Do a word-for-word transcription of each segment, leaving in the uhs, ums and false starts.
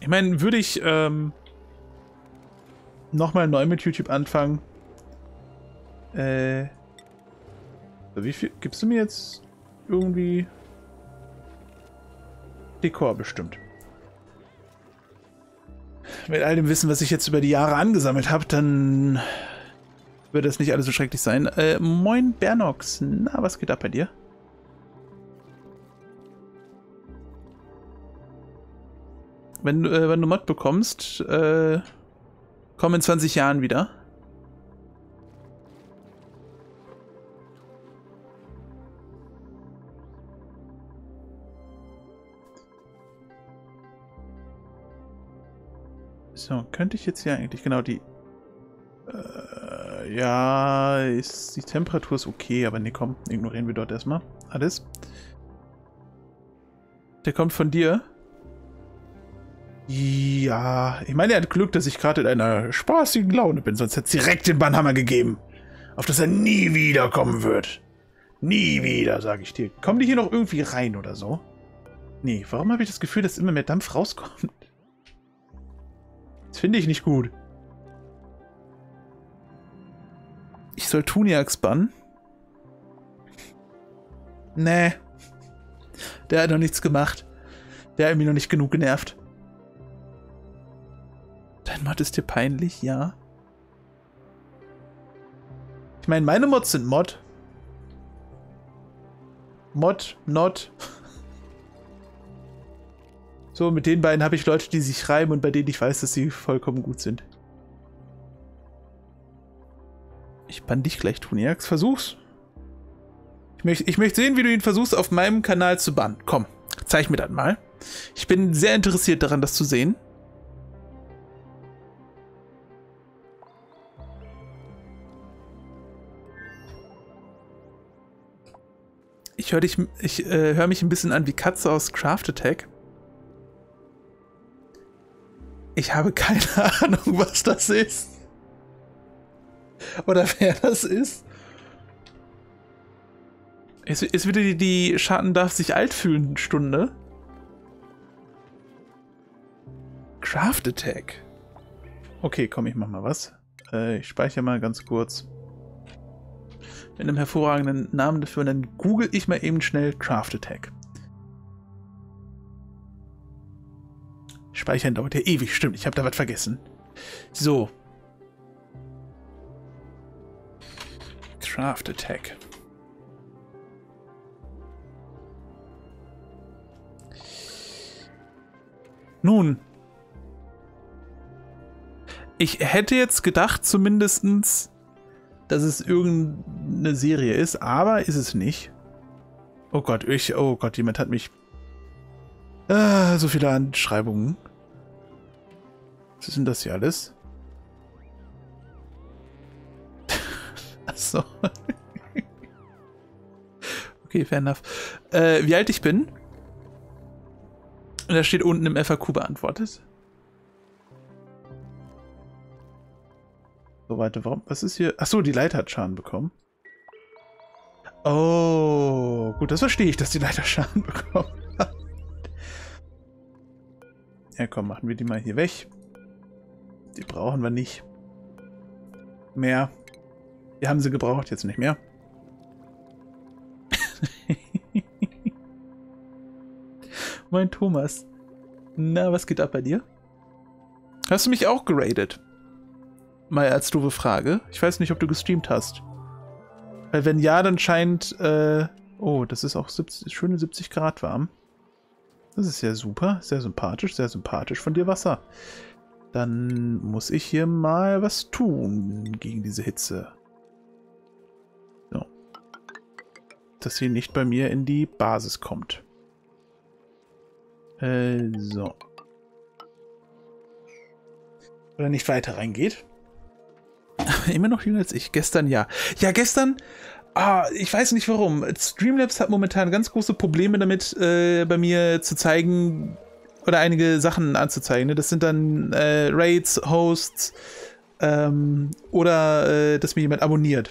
Ich meine, würde ich ähm, nochmal neu mit YouTube anfangen. Äh, wie viel gibst du mir jetzt irgendwie Dekor bestimmt? Mit all dem Wissen, was ich jetzt über die Jahre angesammelt habe, dann wird das nicht alles so schrecklich sein. Äh, moin Bernox, na, was geht ab bei dir? Wenn, äh, wenn du Mod bekommst, äh, komm in zwanzig Jahren wieder. So, könnte ich jetzt hier eigentlich genau die... Äh, ja, ist, die Temperatur ist okay, aber nee, komm, ignorieren wir dort erstmal alles. Der kommt von dir. Ja, ich meine, er hat Glück, dass ich gerade in einer spaßigen Laune bin, sonst hätte es direkt den Bannhammer gegeben. Auf das er nie wiederkommen wird. Nie wieder, sage ich dir. Kommen die hier noch irgendwie rein oder so? Nee, warum habe ich das Gefühl, dass immer mehr Dampf rauskommt? Das finde ich nicht gut. Ich soll Tuniax bannen? Nee. Der hat noch nichts gemacht. Der hat mich noch nicht genug genervt. Dein Mod ist dir peinlich, ja. Ich meine, meine Mods sind Mod. Mod, Not. So, mit den beiden habe ich Leute, die sich reiben und bei denen ich weiß, dass sie vollkommen gut sind. Ich bann dich gleich, Tuniax. Versuch's. Ich möchte, ich möchte sehen, wie du ihn versuchst, auf meinem Kanal zu bannen. Komm, zeig mir das mal. Ich bin sehr interessiert daran, das zu sehen. Ich höre dich, ich äh, höre mich ein bisschen an wie Katze aus Craft Attack. Ich habe keine Ahnung, was das ist. Oder wer das ist. Ist, ist wieder die, die Schatten darf sich alt fühlen Stunde. Craft Attack. Okay, komm, ich mach mal was. Äh, ich speichere mal ganz kurz. Mit einem hervorragenden Namen dafür. Und dann google ich mal eben schnell Craft Attack. Speichern dauert ja ewig, stimmt. Ich habe da was vergessen. So. Craft Attack. Nun. Ich hätte jetzt gedacht, zumindestens, dass es irgendeine Serie ist, aber ist es nicht. Oh Gott, ich, oh Gott, jemand hat mich... Ah, so viele Anschreibungen. Was ist denn das hier alles? Achso. Okay, fair enough. Äh, wie alt ich bin? Und da steht unten im F A Q beantwortet. So, warte, warum? Was ist hier? Achso, die Leiter hat Schaden bekommen. Oh, gut, das verstehe ich, dass die Leiter Schaden bekommen hat. Ja, komm, machen wir die mal hier weg. Die brauchen wir nicht mehr. Wir haben sie gebraucht, jetzt nicht mehr. Mein Thomas. Na, was geht ab bei dir? Hast du mich auch geradet? Mal als doofe Frage. Ich weiß nicht, ob du gestreamt hast. Weil wenn ja, dann scheint... Äh, oh, das ist auch siebzig, schöne siebzig Grad warm. Das ist ja super. Sehr sympathisch, sehr sympathisch von dir, Wasser. Dann muss ich hier mal was tun gegen diese Hitze. So. Dass sie nicht bei mir in die Basis kommt. Äh, so. Oder nicht weiter reingeht. Immer noch jünger als ich. Gestern ja. Ja, gestern... Ah, ich weiß nicht warum. Streamlabs hat momentan ganz große Probleme damit, äh, bei mir zu zeigen oder einige Sachen anzuzeigen. Ne? Das sind dann äh, Raids, Hosts ähm, oder äh, dass mir jemand abonniert.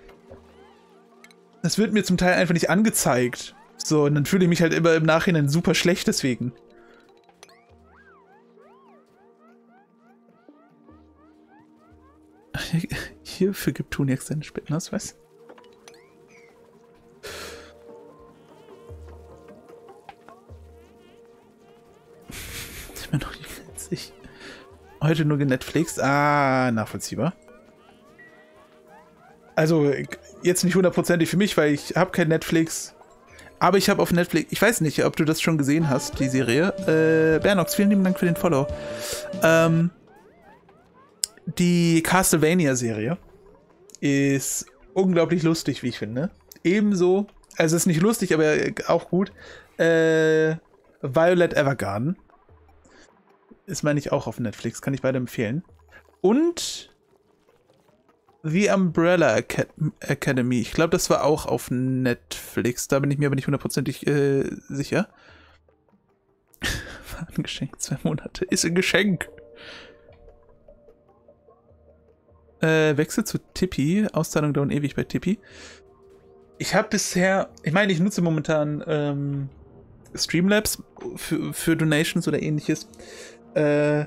Das wird mir zum Teil einfach nicht angezeigt. So, und dann fühle ich mich halt immer im Nachhinein super schlecht deswegen. Hierfür gibt Tuniax seinen Spendenausweis. Ich bin noch nicht witzig. Heute nur genetflixt. Ah, nachvollziehbar. Also, jetzt nicht hundertprozentig für mich, weil ich habe kein Netflix. Aber ich habe auf Netflix, ich weiß nicht, ob du das schon gesehen hast, die Serie. Äh, Bernox, vielen lieben Dank für den Follow. Ähm, die Castlevania-Serie ist unglaublich lustig, wie ich finde. Ebenso, also es ist nicht lustig, aber auch gut. Äh, Violet Evergarden. Ist, meine ich, auch auf Netflix. Kann ich beide empfehlen. Und The Umbrella Academy. Ich glaube, das war auch auf Netflix. Da bin ich mir aber nicht hundertprozentig äh, sicher. War ein Geschenk. Zwei Monate. Ist ein Geschenk. Äh, Wechsel zu Tippi. Auszahlung dauern ewig bei Tippi. Ich habe bisher... Ich meine, ich nutze momentan ähm, Streamlabs für, für Donations oder ähnliches. Äh...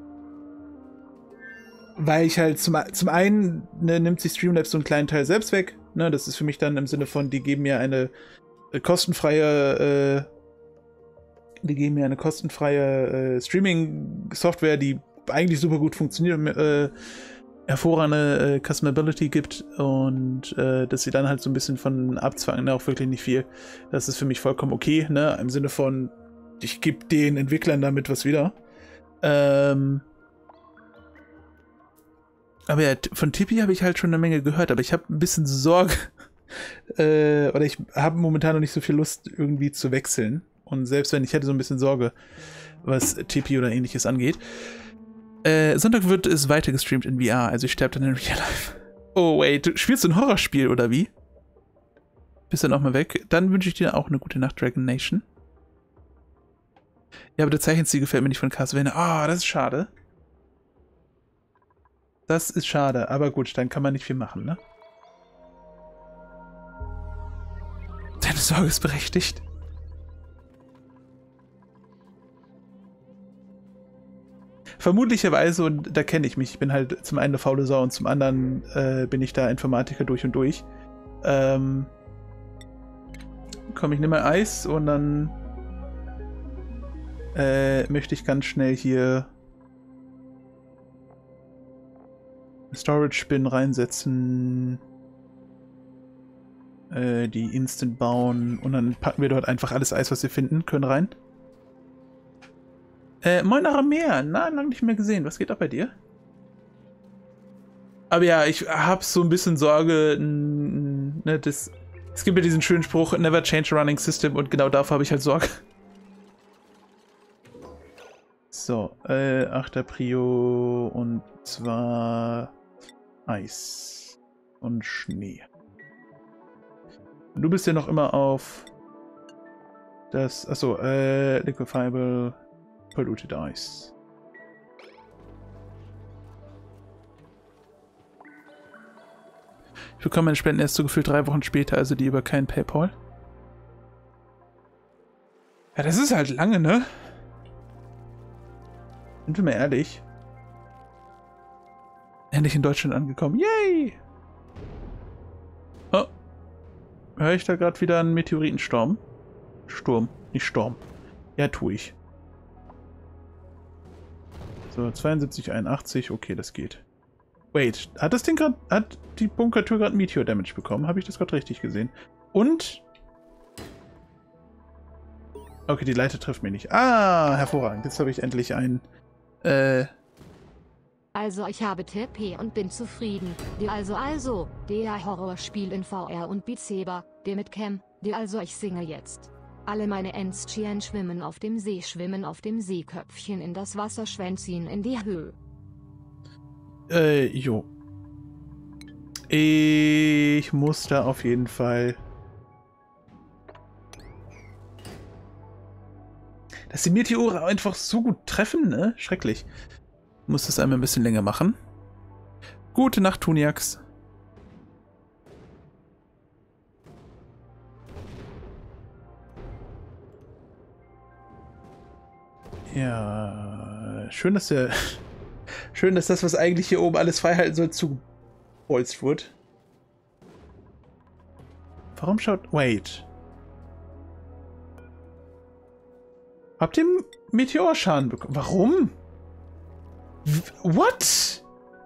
Weil ich halt zum, zum einen ne, nimmt sich Streamlabs so einen kleinen Teil selbst weg. Ne, das ist für mich dann im Sinne von, die geben mir eine äh, kostenfreie, äh, die geben mir eine kostenfreie äh, Streaming-Software, die eigentlich super gut funktioniert und äh, hervorragende äh, Customability gibt und äh, dass sie dann halt so ein bisschen von abzwangen, ne, auch wirklich nicht viel. Das ist für mich vollkommen okay, ne, im Sinne von, ich gebe den Entwicklern damit was wieder. Ähm, Aber ja, von Tippi habe ich halt schon eine Menge gehört, aber ich habe ein bisschen Sorge, äh, oder ich habe momentan noch nicht so viel Lust, irgendwie zu wechseln. Und selbst wenn, ich hätte so ein bisschen Sorge, was Tippi oder ähnliches angeht. Äh, Sonntag wird es weiter gestreamt in V R, also ich sterbe dann in Real Life. Oh, wait, du spielst du ein Horrorspiel, oder wie? Bist dann auch mal weg? Dann wünsche ich dir auch eine gute Nacht, Dragon Nation. Ja, aber der Zeichenstil gefällt mir nicht von Castlevania. Ah, oh, das ist schade. Das ist schade, aber gut, dann kann man nicht viel machen, ne? Deine Sorge ist berechtigt. Vermutlicherweise, und da kenne ich mich, ich bin halt zum einen eine faule Sau und zum anderen äh, bin ich da Informatiker durch und durch. Ähm, komm, ich nehme mal Eis und dann äh, möchte ich ganz schnell hier Storage Bin reinsetzen, äh, die Instant bauen und dann packen wir dort einfach alles Eis, was wir finden können, rein. Äh, moin Arameer, na, lange nicht mehr gesehen. Was geht ab bei dir? Aber ja, ich hab so ein bisschen Sorge, ne, das, es gibt ja diesen schönen Spruch, never change a running system, und genau davor habe ich halt Sorge. So, äh, achter Prio, und zwar Eis und Schnee. Und du bist ja noch immer auf das, achso, äh, Liquefiable Polluted Ice. Ich bekomme meine Spenden erst so gefühlt drei Wochen später, also die über kein PayPal. Ja, das ist halt lange, ne? Sind wir mal ehrlich. Endlich in Deutschland angekommen. Yay! Oh. Höre ich da gerade wieder einen Meteoritensturm? Sturm, nicht Sturm. Ja, tue ich. So, zweiundsiebzig, einundachtzig. Okay, das geht. Wait, hat das Ding gerade, hat die Bunkertür gerade Meteor Damage bekommen? Habe ich das gerade richtig gesehen? Und? Okay, die Leiter trifft mich nicht. Ah, hervorragend. Jetzt habe ich endlich ein, äh... Also ich habe T P und bin zufrieden. Die also also, der Horrorspiel in V R und Beat Saber, der mit Cam, die also ich singe jetzt. Alle meine Enstchen schwimmen auf dem See, schwimmen auf dem Seeköpfchen in das Wasser, schwänzchen in die Höhe. Äh, jo. Ich muss da auf jeden Fall... Dass die Meteore einfach so gut treffen, ne? Schrecklich. Ich muss das einmal ein bisschen länger machen. Gute Nacht, Tuniax. Ja, schön, dass der, schön, dass das, was eigentlich hier oben alles frei halten soll, zu Bolstwood. Warum schaut... Wait. Habt ihr Meteorschaden bekommen? Warum? W What?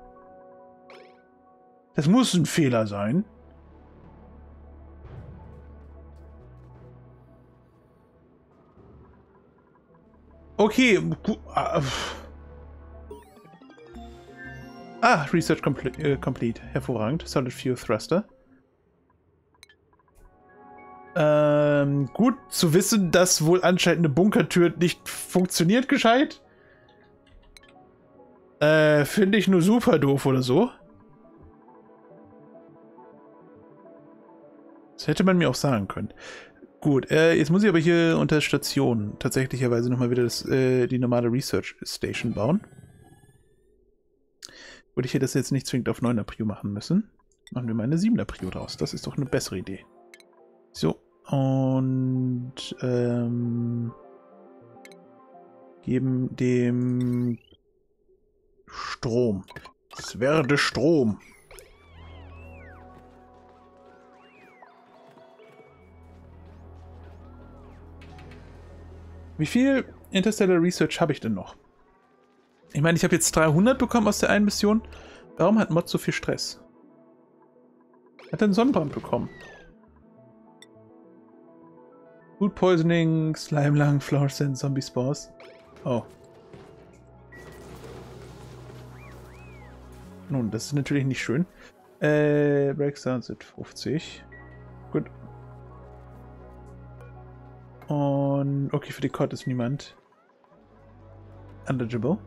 Das muss ein Fehler sein. Okay. Ah, Research complete. Äh, complete. Hervorragend. Solid Fuel Thruster. Ähm, gut zu wissen, dass wohl anscheinend eine Bunkertür nicht funktioniert gescheit. Äh, finde ich nur super doof oder so. Das hätte man mir auch sagen können. Gut, äh, jetzt muss ich aber hier unter Station tatsächlicherweise nochmal wieder das, äh, die normale Research Station bauen. Würde ich hier das jetzt nicht zwingend auf neuner Prio machen müssen. Machen wir mal eine siebener Prio draus. Das ist doch eine bessere Idee. So, und ähm, geben dem Strom. Es werde Strom. Wie viel Interstellar Research habe ich denn noch? Ich meine, ich habe jetzt dreihundert bekommen aus der einen Mission. Warum hat Mod so viel Stress? Hat er einen Sonnenbrand bekommen? Food Poisoning, Slime Lung, Fluorescent, Zombie Spores. Oh. Nun, das ist natürlich nicht schön. Äh, Breakdowns sind fünfzig. Gut. Und okay, für die Cod ist niemand eligible.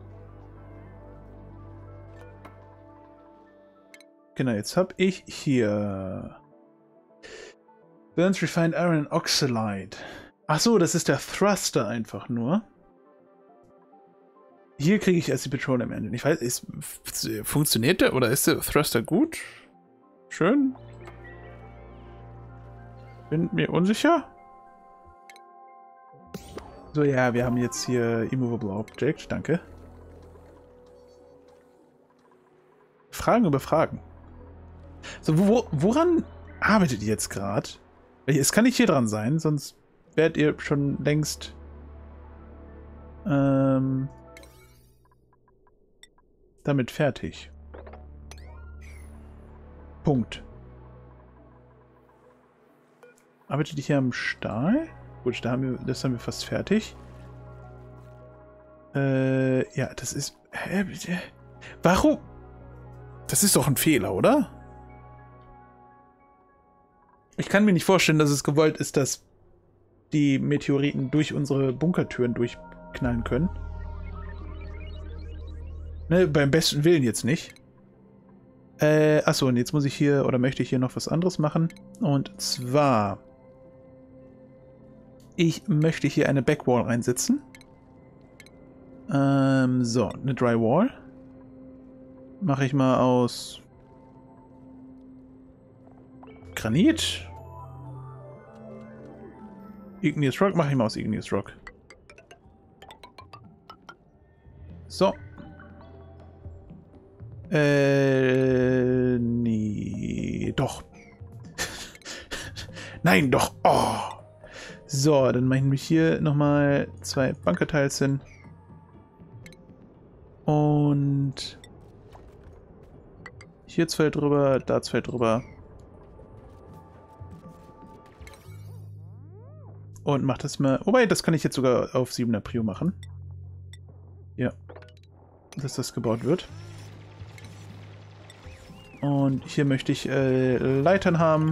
Genau, jetzt habe ich hier Burns Refined Iron Oxalide. Ach so, das ist der Thruster einfach nur. Hier kriege ich Acid Petroleum Engine. Ich weiß, ist, funktioniert der oder ist der Thruster gut? Schön. Bin mir unsicher. So, ja, wir haben jetzt hier Immovable Object. Danke. Fragen über Fragen. So, wo, woran arbeitet ihr jetzt gerade? Es kann nicht hier dran sein, sonst wärt ihr schon längst ähm, damit fertig. Punkt. Arbeitet ihr hier am Stahl? Gut, da haben wir, das haben wir fast fertig. Äh, ja, das ist... Hä, bitte? Warum? Das ist doch ein Fehler, oder? Ich kann mir nicht vorstellen, dass es gewollt ist, dass die Meteoriten durch unsere Bunkertüren durchknallen können. Ne, beim besten Willen jetzt nicht. Äh, achso, und jetzt muss ich hier, oder möchte ich hier noch was anderes machen. Und zwar... Ich möchte hier eine Backwall reinsetzen. Ähm, so, eine Drywall. Mache ich mal aus Granit. Igneous Rock mache ich mal aus Igneous Rock. So. Äh, nee, doch. Nein, doch. Oh. So, dann mache ich nämlich hier nochmal zwei Bunkerteils hin. Und hier zwei drüber, da zwei drüber. Und mach das mal... Wobei, das kann ich jetzt sogar auf siebener Prio machen. Ja. Dass das gebaut wird. Und hier möchte ich äh, Leitern haben.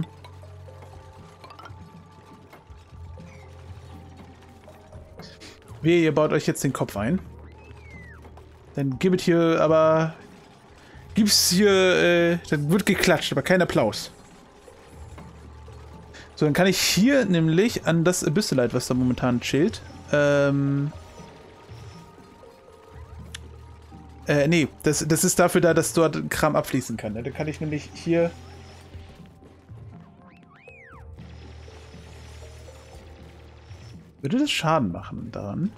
Wehe, ihr baut euch jetzt den Kopf ein. Dann gibt es hier aber... Gibt's hier... Äh, dann wird geklatscht, aber kein Applaus. So, dann kann ich hier nämlich an das Abyssalite, was da momentan chillt, ähm... Äh, nee, das, das ist dafür da, dass dort Kram abfließen kann. Ne? Dann kann ich nämlich hier... Würde das Schaden machen daran?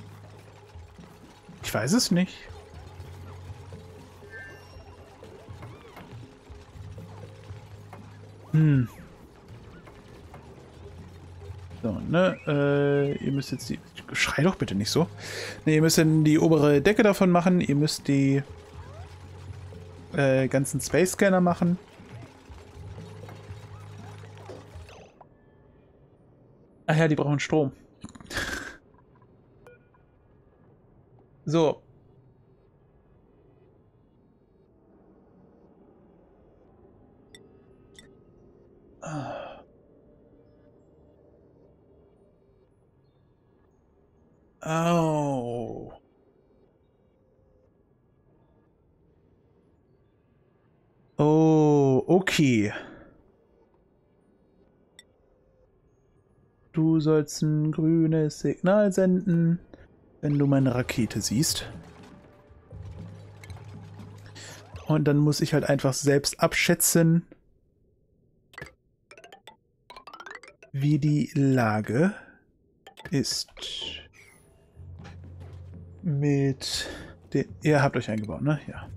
Ich weiß es nicht. Hm. So, ne, äh, ihr müsst jetzt die... Schrei doch bitte nicht so. Ne, ihr müsst dann die obere Decke davon machen. Ihr müsst die äh, ganzen Space Scanner machen. Ach ja, die brauchen Strom. So. Oh. Oh, okay. Du sollst ein grünes Signal senden, wenn du meine Rakete siehst. Und dann muss ich halt einfach selbst abschätzen, wie die Lage ist. Mit den... Ihr habt euch eingebaut, ne? Ja.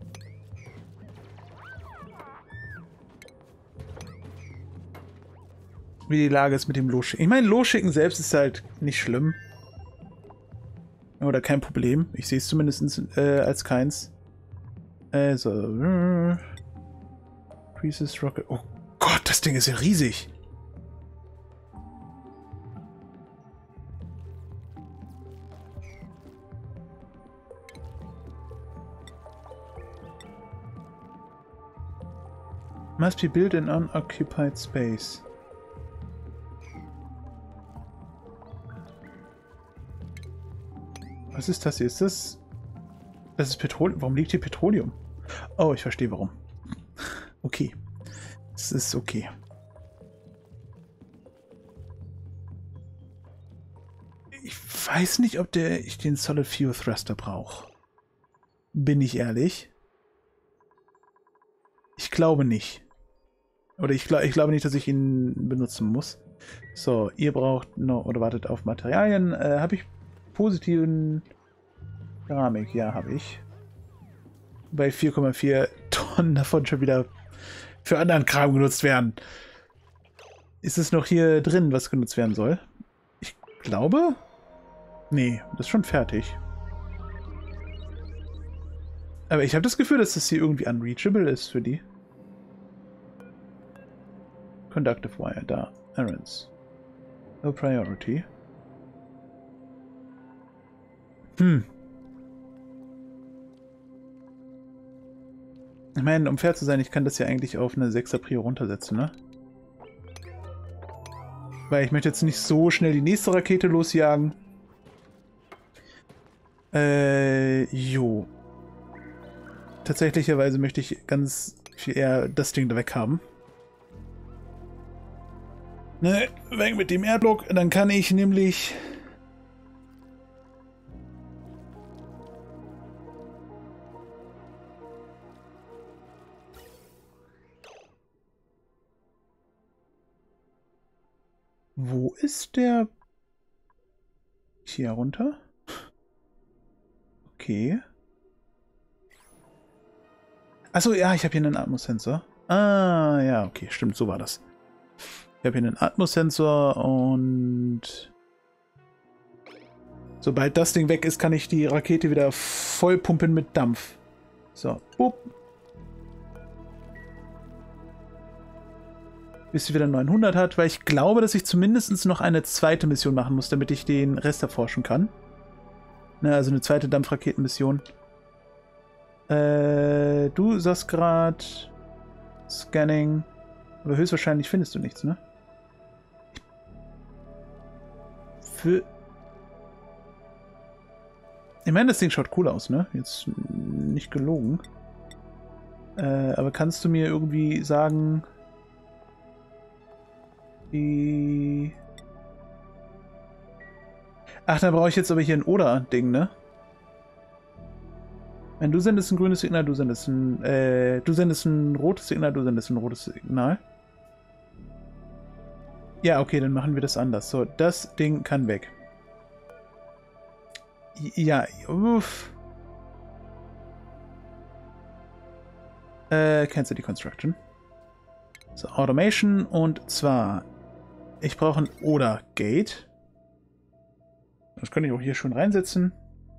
Wie die Lage ist mit dem Losschicken. Ich meine, Losschicken selbst ist halt nicht schlimm. Oder kein Problem. Ich sehe es zumindest äh, als keins. Also. Äh, Priestess Rocket. Oh Gott, das Ding ist ja riesig. Must be built in unoccupied space. Was ist das hier? Ist das... Das ist Petroleum. Warum liegt hier Petroleum? Oh, ich verstehe warum. Okay. Es ist okay. Ich weiß nicht, ob der ich den Solid Fuel Thruster brauche. Bin ich ehrlich? Ich glaube nicht. Oder ich, glaub, ich glaube nicht, dass ich ihn benutzen muss. So, ihr braucht noch... Oder wartet auf Materialien. Äh, habe ich positiven Keramik? Ja, habe ich. Bei vier Komma vier Tonnen davon schon wieder für anderen Kram genutzt werden. Ist es noch hier drin, was genutzt werden soll? Ich glaube... Nee, das ist schon fertig. Aber ich habe das Gefühl, dass das hier irgendwie unreachable ist für die. Conductive Wire, da. Errands. No priority. Hm. Ich meine, um fair zu sein, ich kann das ja eigentlich auf eine sechser Prio runtersetzen, ne? Weil ich möchte jetzt nicht so schnell die nächste Rakete losjagen. Äh, jo. Tatsächlicherweise möchte ich ganz viel eher das Ding da weg haben. Ne, weg mit dem Erdblock, dann kann ich nämlich... Wo ist der... Hier runter? Okay. Achso, ja, ich habe hier einen Atmosensor. Ah, ja, okay, stimmt, so war das. Ich habe hier einen Atmosensor und... Sobald das Ding weg ist, kann ich die Rakete wieder voll pumpen mit Dampf. So, bup. Bis sie wieder neunhundert hat, weil ich glaube, dass ich zumindest noch eine zweite Mission machen muss, damit ich den Rest erforschen kann. Ne, also eine zweite Dampfraketenmission. Äh, du sagst gerade Scanning, aber höchstwahrscheinlich findest du nichts, ne? Für... Ich meine, das Ding schaut cool aus, ne? Jetzt nicht gelogen. Äh, aber kannst du mir irgendwie sagen... Die... Ach, da brauche ich jetzt aber hier ein Oder-Ding, ne? Wenn du sendest ein grünes Signal, du sendest ein... Äh, du sendest ein rotes Signal, du sendest ein rotes Signal. Ja, okay, dann machen wir das anders. So, das Ding kann weg. Ja, uff. Äh, cancel die Construction. So, Automation und zwar, ich brauche ein Oder-Gate. Das kann ich auch hier schon reinsetzen.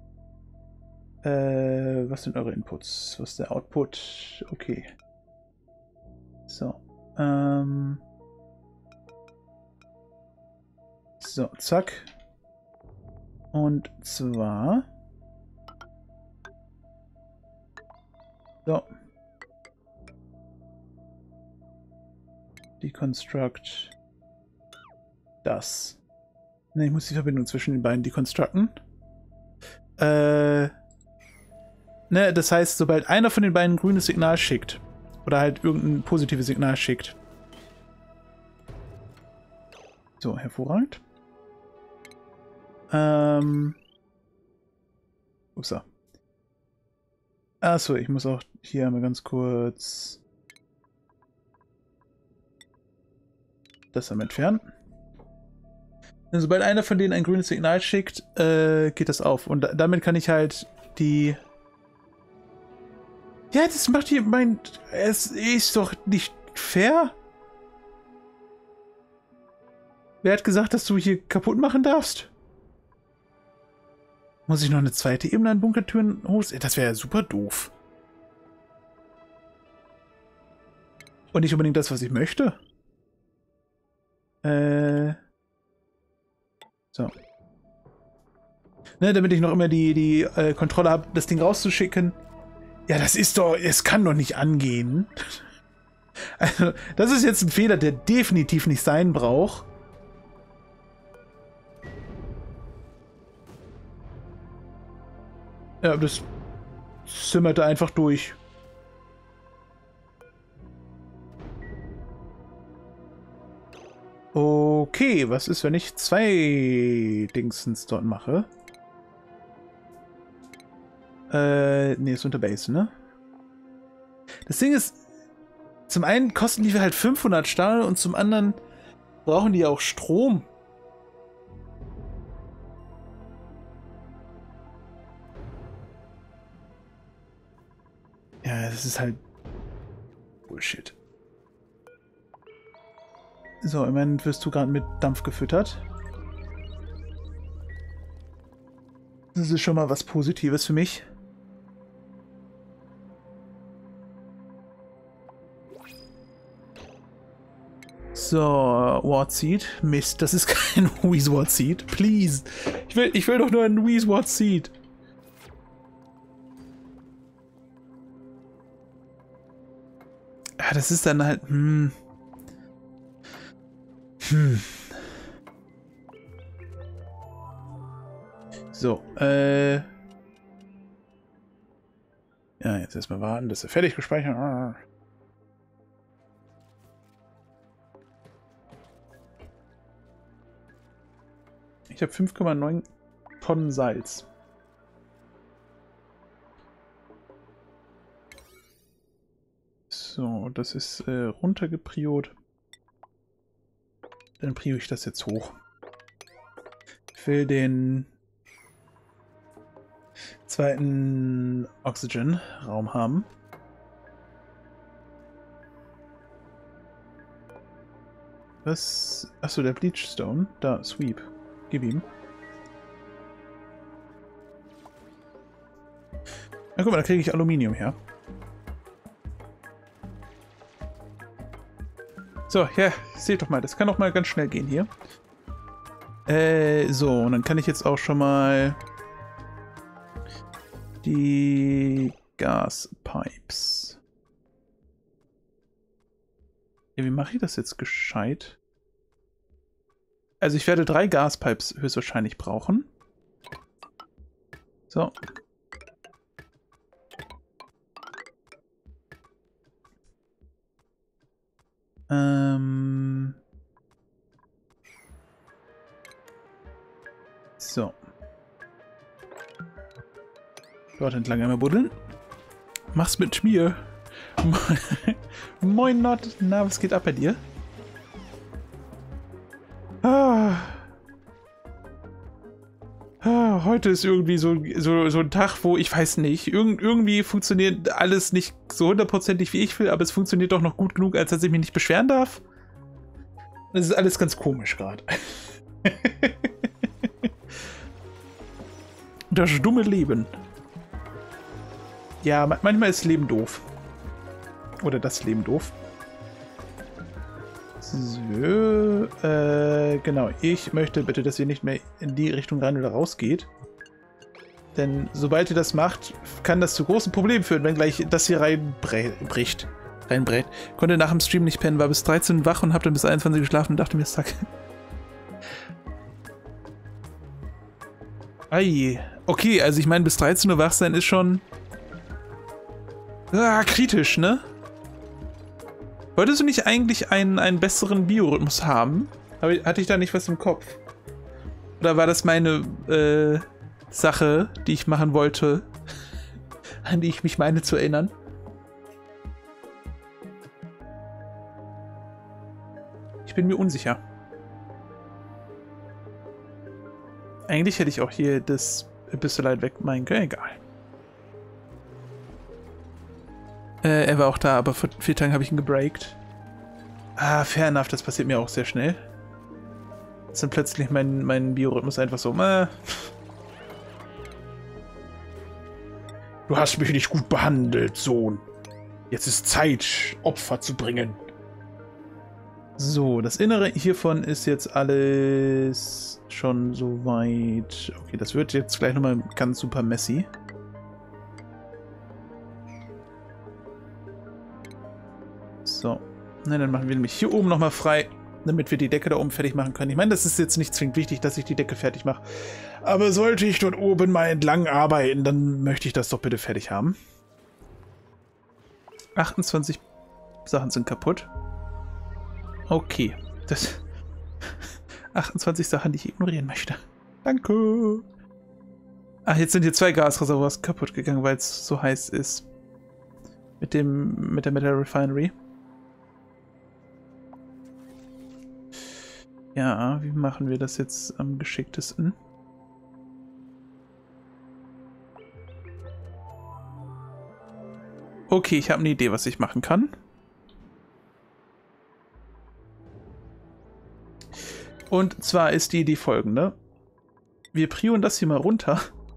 Äh, was sind eure Inputs? Was ist der Output? Okay. So. Ähm. So, zack. Und zwar. So. Deconstruct. Das. Ne, ich muss die Verbindung zwischen den beiden deconstructen. Äh. Ne, das heißt, sobald einer von den beiden ein grünes Signal schickt, oder halt irgendein positives Signal schickt. So, hervorragend. Ähm. Upsa. Achso, ich muss auch hier mal ganz kurz das am entfernen. Und sobald einer von denen ein grünes Signal schickt, äh, geht das auf. Und da, damit kann ich halt die... Ja, das macht hier mein... Es ist doch nicht fair. Wer hat gesagt, dass du hier kaputt machen darfst? Muss ich noch eine zweite Ebene an Bunkertüren hoch? Das wäre ja super doof. Und nicht unbedingt das, was ich möchte. Äh... So. Ne, damit ich noch immer die, die äh, Kontrolle habe, das Ding rauszuschicken. Ja, das ist doch... Es kann doch nicht angehen. Also, das ist jetzt ein Fehler, der definitiv nicht sein braucht. Ja, das zimmerte einfach durch. Okay, was ist, wenn ich zwei Dingsens dort mache? Äh, nee, ist unter Base, ne? Das Ding ist, zum einen kosten die halt fünfhundert Stahl und zum anderen brauchen die ja auch Strom. Ja, das ist halt Bullshit. So, immerhin wirst du gerade mit Dampf gefüttert. Das ist schon mal was Positives für mich. So, Ward Seed. Mist, das ist kein Wheeze Seed. Please. Ich will, ich will doch nur ein Wheeze Seed. Ja, das ist dann halt... Hm. Hm. So, äh... ja, jetzt erstmal warten, dass er fertig gespeichert. Ich habe fünf Komma neun Tonnen Salz. So, das ist äh, runtergepriort. Dann prio ich das jetzt hoch. Ich will den zweiten Oxygen-Raum haben. Was? Achso, der Bleachstone. Da, Sweep. Gib ihm. Na guck mal, da kriege ich Aluminium her. So, ja, seht doch mal, das kann doch mal ganz schnell gehen hier. Äh, so, und dann kann ich jetzt auch schon mal die Gaspipes. Ja, wie mache ich das jetzt gescheit? Also ich werde drei Gaspipes höchstwahrscheinlich brauchen. So. Ähm. So. Dort entlang einmal buddeln. Mach's mit mir. Moin Not. Na, was geht ab bei dir? Ah. Ah, heute ist irgendwie so, so, so ein Tag, wo ich weiß nicht, irgend, irgendwie funktioniert alles nicht so hundertprozentig, wie ich will, aber es funktioniert doch noch gut genug, als dass ich mich nicht beschweren darf. Das ist alles ganz komisch gerade. Das dumme Leben. Ja, manchmal ist Leben doof. Oder das Leben doof. So, äh, genau. Ich möchte bitte, dass ihr nicht mehr in die Richtung rein oder raus geht. Denn sobald ihr das macht, kann das zu großen Problemen führen, wenn gleich das hier reinbricht. Reinbrät. Konnte nach dem Stream nicht pennen, war bis dreizehn wach und hab dann bis einundzwanzig geschlafen und dachte mir, zack. Ei. Okay, also ich meine, bis dreizehn Uhr wach sein ist schon ah, kritisch, ne? Wolltest du nicht eigentlich einen, einen besseren Biorhythmus haben? Hatte ich da nicht was im Kopf? Oder war das meine äh, Sache, die ich machen wollte, an die ich mich meine zu erinnern? Ich bin mir unsicher. Eigentlich hätte ich auch hier das Abyssal wegmachen können. Egal. Äh, er war auch da, aber vor vier Tagen habe ich ihn gebreakt. Ah, fair enough, das passiert mir auch sehr schnell. Jetzt ist dann plötzlich mein, mein Biorhythmus einfach so, äh. Du hast mich nicht gut behandelt, Sohn. Jetzt ist Zeit, Opfer zu bringen. So, das Innere hiervon ist jetzt alles schon soweit. Okay, das wird jetzt gleich nochmal ganz super messy. So, na, dann machen wir nämlich hier oben nochmal frei, damit wir die Decke da oben fertig machen können. Ich meine, das ist jetzt nicht zwingend wichtig, dass ich die Decke fertig mache. Aber sollte ich dort oben mal entlang arbeiten, dann möchte ich das doch bitte fertig haben. achtundzwanzig Sachen sind kaputt. Okay, das... achtundzwanzig Sachen, die ich ignorieren möchte. Danke. Ach, jetzt sind hier zwei Gasreservoirs kaputt gegangen, weil es so heiß ist. Mit dem... mit der Metal Refinery. Ja, wie machen wir das jetzt am geschicktesten? Okay, ich habe eine Idee, was ich machen kann. Und zwar ist die Idee folgende. Wir prioren das hier mal runter.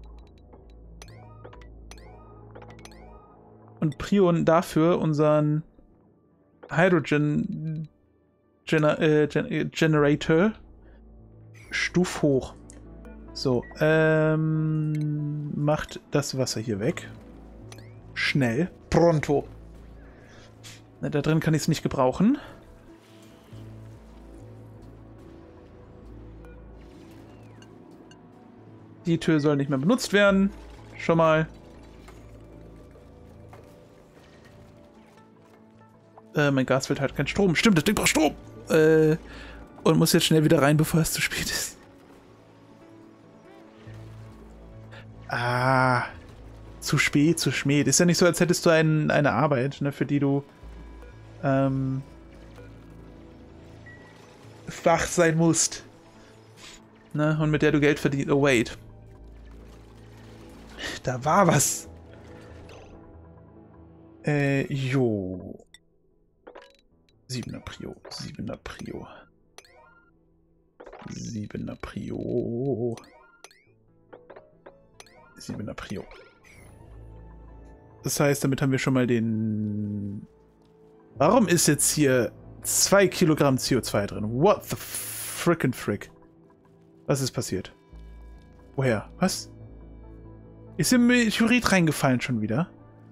Und prioren dafür unseren Hydrogen Gener äh, Gen Generator Stuf hoch. So, ähm, macht das Wasser hier weg. Schnell. Pronto. Na, da drin kann ich es nicht gebrauchen. Die Tür soll nicht mehr benutzt werden. Schon mal. Äh, mein Gasfeld hat keinen Strom. Stimmt, das Ding braucht Strom. Äh, und muss jetzt schnell wieder rein, bevor es zu spät ist. Ah. Zu spät, zu spät. Ist ja nicht so, als hättest du ein, eine Arbeit, ne, für die du ähm, wach sein musst. Ne, und mit der du Geld verdienst. Oh, wait. Da war was. Äh, jo. Siebener Prio. Siebener Prio. Siebener Prio. Siebener Prio. Das heißt, damit haben wir schon mal den... Warum ist jetzt hier zwei Kilogramm C O zwei drin? What the frickin' frick? Was ist passiert? Woher? Was? Ist hier ein Meteorit reingefallen schon wieder?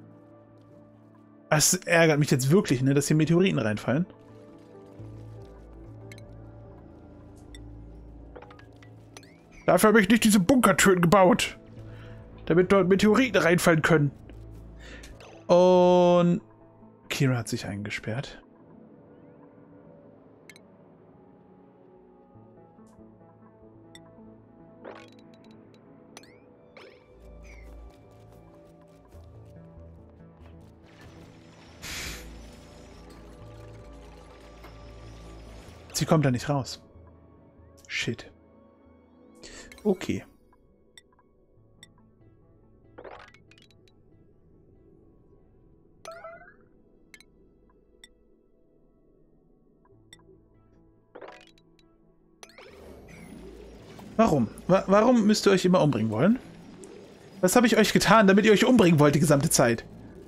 Das ärgert mich jetzt wirklich, ne, dass hier Meteoriten reinfallen. Dafür habe ich nicht diese Bunkertüren gebaut. Damit dort Meteoriten reinfallen können. Und Kira hat sich eingesperrt. Sie kommt da nicht raus. Shit. Okay. Warum? Wa warum müsst ihr euch immer umbringen wollen? Was habe ich euch getan, damit ihr euch umbringen wollt die gesamte Zeit?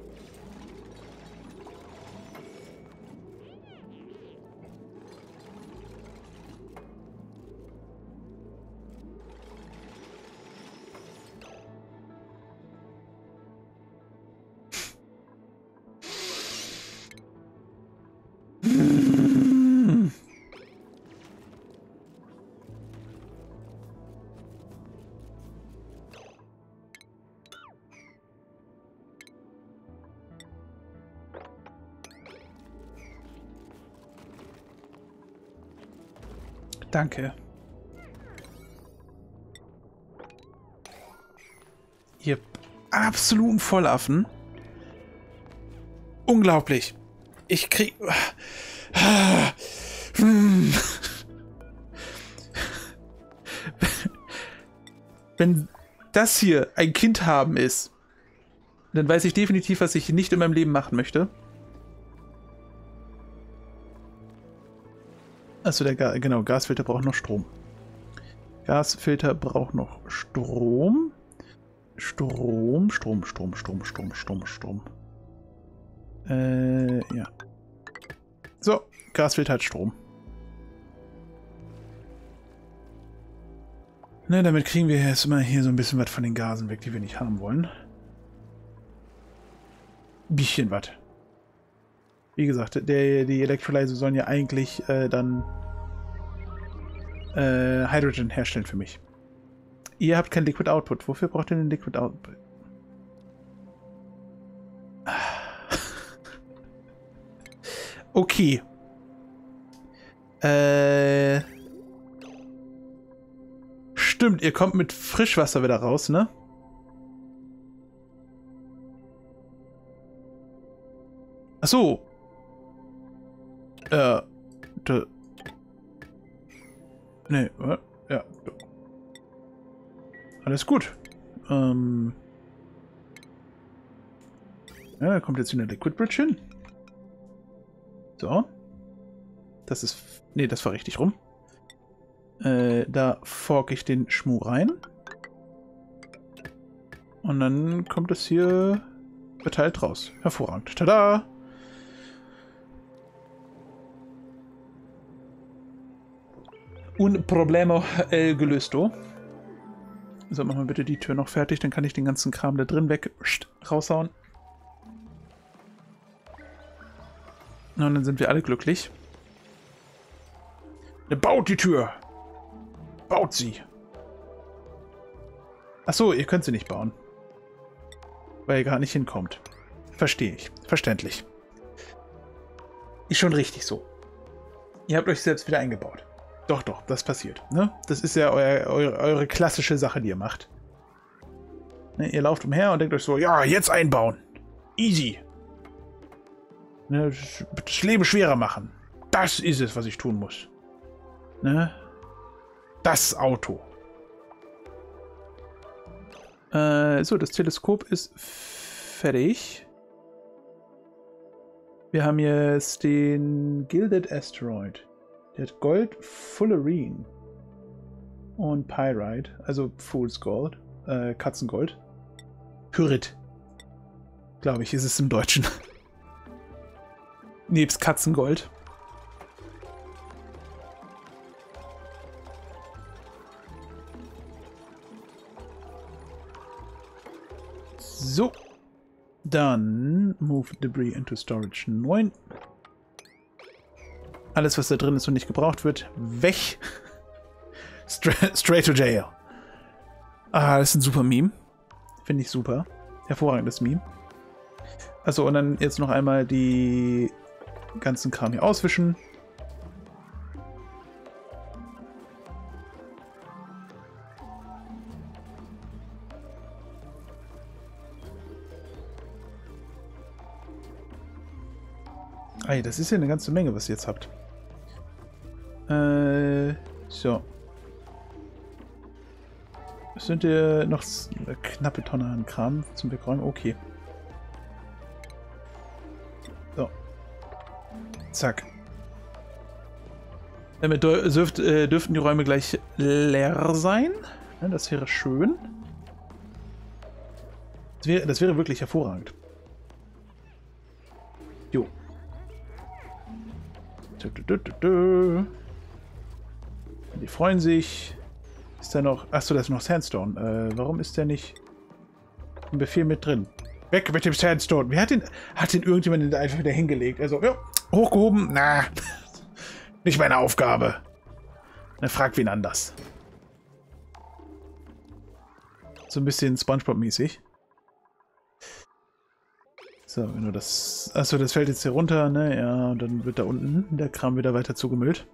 Danke. Ihr absoluten Vollaffen. Unglaublich. Ich krieg... Wenn das hier ein Kind haben ist, dann weiß ich definitiv, was ich nicht in meinem Leben machen möchte. Achso, der Ga genau, Gasfilter braucht noch Strom. Gasfilter braucht noch Strom. Strom, Strom, Strom, Strom, Strom, Strom, Strom. Äh, ja. So, Gasfilter hat Strom. Ne, damit kriegen wir jetzt mal hier so ein bisschen was von den Gasen weg, die wir nicht haben wollen. Bisschen was. Wie gesagt, der, die Electrolyzer sollen ja eigentlich äh, dann äh, Hydrogen herstellen für mich. Ihr habt kein Liquid Output. Wofür braucht ihr den Liquid Output? Okay. Äh... Stimmt, ihr kommt mit Frischwasser wieder raus, ne? Ach so. Äh, de, nee, ja. Alles gut. Ähm. Ja, da kommt jetzt wieder Liquid Bridge hin. So. Das ist... Nee, das war richtig rum. Äh, da fork ich den Schmuh rein. Und dann kommt es hier verteilt raus. Hervorragend. Tada! Un problemo äh, gelösto. So, machen wir bitte die Tür noch fertig, dann kann ich den ganzen Kram da drin weg raushauen. Und dann sind wir alle glücklich. Baut die Tür! Baut sie! Achso, ihr könnt sie nicht bauen. Weil ihr gar nicht hinkommt. Verstehe ich. Verständlich. Ist schon richtig so. Ihr habt euch selbst wieder eingebaut. Doch, doch, das passiert. Ne? Das ist ja euer, eure, eure klassische Sache, die ihr macht. Ne, ihr lauft umher und denkt euch so, ja, jetzt einbauen. Easy. Ne, das Leben schwerer machen. Das ist es, was ich tun muss. Ne? Das Auto. Äh, so, das Teleskop ist fertig. Wir haben jetzt den Gilded Asteroid. Der hat Gold, Fullerene und Pyrite, also Fool's Gold, äh, Katzengold. Pyrit, glaube ich, ist es im Deutschen. Nebst Katzengold. So. Dann move debris into storage neun. Alles, was da drin ist und nicht gebraucht wird, weg. Straight, straight to jail. Ah, das ist ein super Meme. Finde ich super. Hervorragendes Meme. Achso, und dann jetzt noch einmal die ganzen Kram hier auswischen. Ey, das ist ja eine ganze Menge, was ihr jetzt habt. Äh, so. Es sind ja noch eine knappe Tonne an Kram zum Wegräumen. Okay. So. Zack. Damit dürft, äh, dürften die Räume gleich leer sein. Ja, das wäre schön. Das wäre, das wäre wirklich hervorragend. Jo. Die freuen sich. Ist da noch... Achso, da ist noch Sandstone. Äh, warum ist der nicht im Befehl mit drin? Weg mit dem Sandstone. Wer hat den... Hat den irgendjemand einfach wieder hingelegt? Also, ja, hochgehoben? Na, nicht meine Aufgabe. Dann frag wen anders. So ein bisschen SpongeBob-mäßig. So, wenn du das... Achso, das fällt jetzt hier runter, ne? Ja, und dann wird da unten der Kram wieder weiter zugemüllt.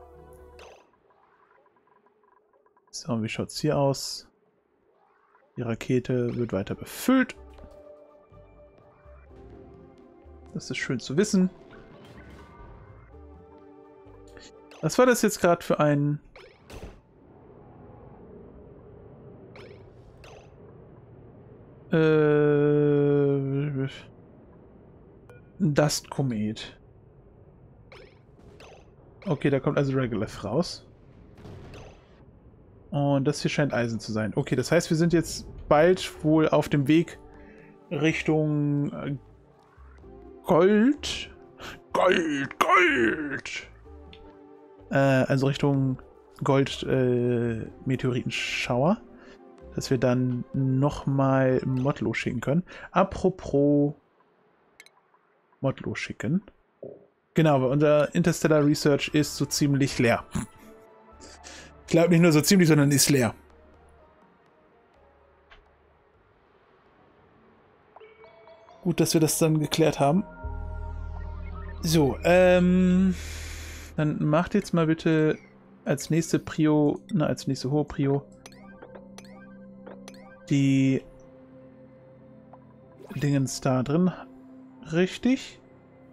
So, und wie schaut es hier aus? Die Rakete wird weiter befüllt. Das ist schön zu wissen. Was war das jetzt gerade für ein... Äh... Dust-Komet. Okay, da kommt also Regolith raus. Und das hier scheint Eisen zu sein. Okay, das heißt, wir sind jetzt bald wohl auf dem Weg Richtung Gold. Gold, Gold! Äh, also Richtung Gold-Meteoritenschauer. Äh, dass wir dann nochmal Modlo schicken können. Apropos Modlo schicken. Genau, weil unser Interstellar Research ist so ziemlich leer. Ich glaube nicht nur so ziemlich, sondern ist leer. Gut, dass wir das dann geklärt haben. So, ähm... dann macht jetzt mal bitte als nächste Prio, na, als nächste hohe Prio die Dingens da drin. Richtig?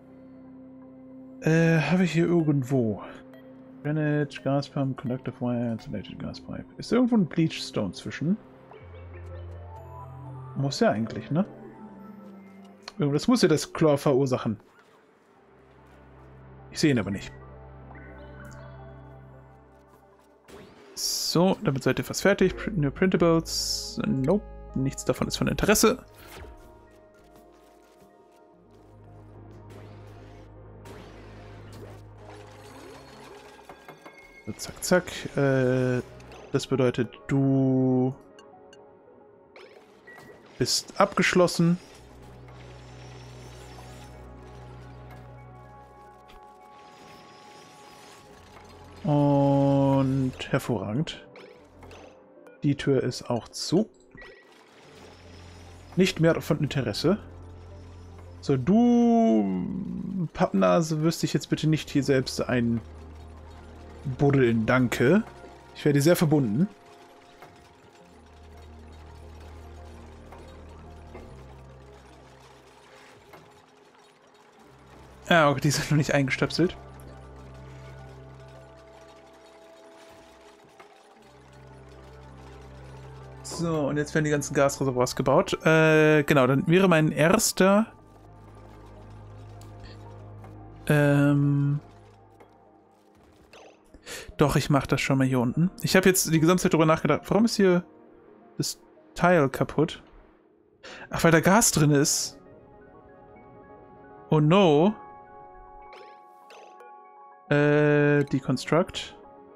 Äh, habe ich hier irgendwo. Granite, Gaspump, Conductive Wire, Insulated Gaspipe. Ist irgendwo ein Bleachstone zwischen? Muss ja eigentlich, ne? Das muss ja das Chlor verursachen. Ich sehe ihn aber nicht. So, damit seid ihr fast fertig. New Printables. Nope, nichts davon ist von Interesse. So, zack, zack. Äh, das bedeutet, du bist abgeschlossen. Und hervorragend. Die Tür ist auch zu. Nicht mehr von Interesse. So, du Pappnase, wirst dich jetzt bitte nicht hier selbst ein buddeln. Danke. Ich werde dir sehr verbunden. Ah, okay, die sind noch nicht eingestöpselt. So, und jetzt werden die ganzen Gasreservoirs gebaut. Äh, genau, dann wäre mein erster... Ähm... Doch, ich mache das schon mal hier unten. Ich habe jetzt die gesamte Zeit darüber nachgedacht, warum ist hier das Teil kaputt? Ach, weil da Gas drin ist. Oh no. Äh, Deconstruct.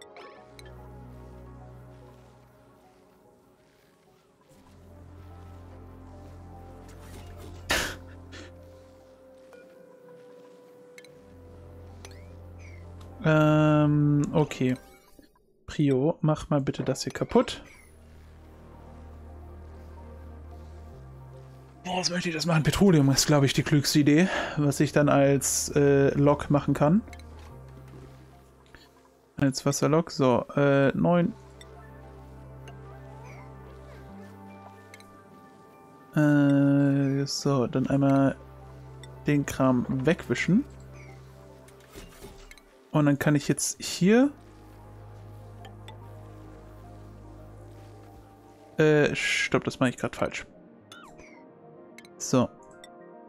Ähm, okay. Prio, mach mal bitte das hier kaputt. Boah, was möchte ich das machen? Petroleum ist, glaube ich, die klügste Idee, was ich dann als äh, Lok machen kann. Als Wasserlok. So, äh, neun. Äh, so, dann einmal den Kram wegwischen. Und dann kann ich jetzt hier... Äh, stopp, das mache ich gerade falsch. So.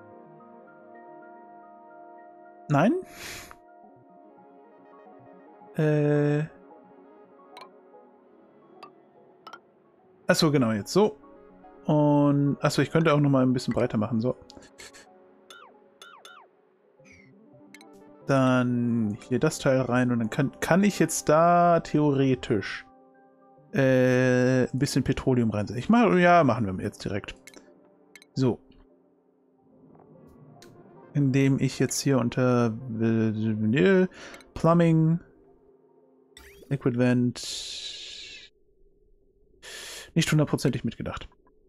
Nein? Äh. Achso, genau, jetzt so. Und. Achso, ich könnte auch nochmal ein bisschen breiter machen, so. Dann hier das Teil rein und dann kann, kann ich jetzt da theoretisch äh, ein bisschen Petroleum reinsetzen. Ich mache, ja, machen wir jetzt direkt. So. Indem ich jetzt hier unter äh, Plumbing, Liquid Vent nicht hundertprozentig mitgedacht.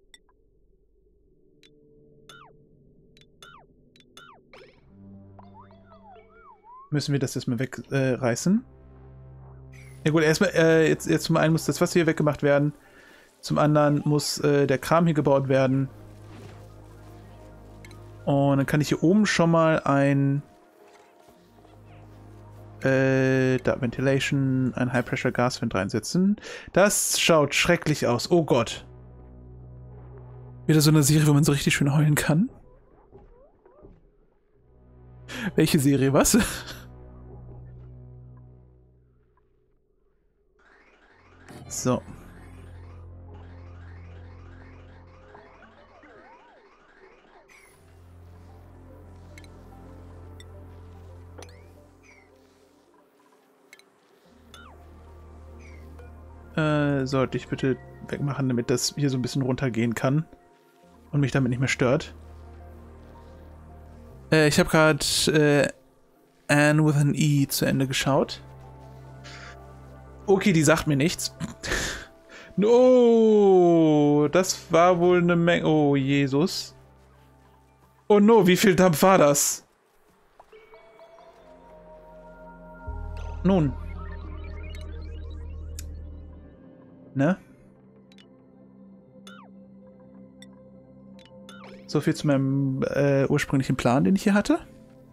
Müssen wir das erstmal wegreißen. Äh, ja gut, erstmal, äh, jetzt, jetzt zum einen muss das Wasser hier weggemacht werden. Zum anderen muss äh, der Kram hier gebaut werden. Und dann kann ich hier oben schon mal ein äh, da Ventilation, ein High Pressure Gas Vent reinsetzen. Das schaut schrecklich aus. Oh Gott. Wieder so eine Serie, wo man so richtig schön heulen kann. Welche Serie, was? So. Äh, sollte ich bitte wegmachen, damit das hier so ein bisschen runtergehen kann und mich damit nicht mehr stört. Äh, ich habe gerade äh, Anne with an E zu Ende geschaut. Okay, die sagt mir nichts. No, das war wohl eine Menge. Oh, Jesus. Oh no, wie viel Dampf war das? Nun. Ne? So viel zu meinem äh, ursprünglichen Plan, den ich hier hatte.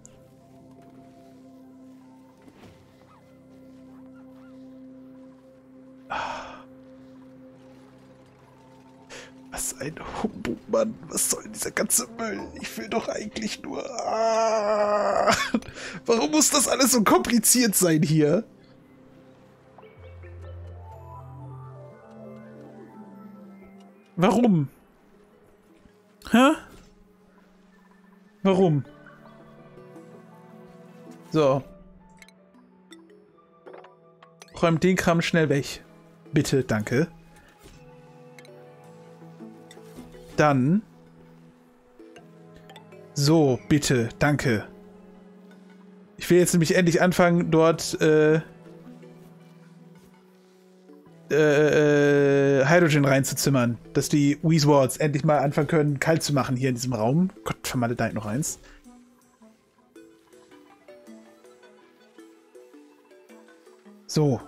Was ein Humbug, Mann. Was soll dieser ganze Müll? Ich will doch eigentlich nur... Ah, warum muss das alles so kompliziert sein hier? Warum? Hä? Warum? So. Räumt den Kram schnell weg. Bitte, danke. Dann. So, bitte, danke. Ich will jetzt nämlich endlich anfangen, dort äh, äh, Hydrogen reinzuzimmern. Dass die Weezwards endlich mal anfangen können, kalt zu machen hier in diesem Raum. Gott, vermaledeit noch eins. So.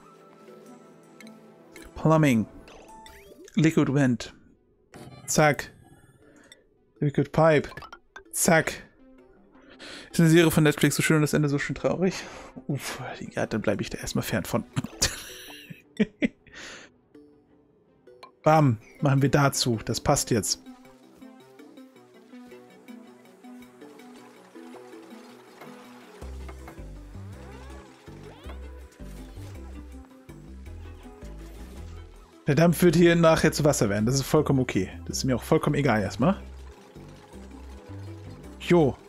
Plumbing. Liquid Vent. Zack. Liquid Pipe. Zack. Ist eine Serie von Netflix so schön und das Ende so schön traurig. Uff, ja, dann bleibe ich da erstmal fern von. Bam, machen wir dazu. Das passt jetzt. Der Dampf wird hier nachher zu Wasser werden. Das ist vollkommen okay. Das ist mir auch vollkommen egal erstmal. Jo.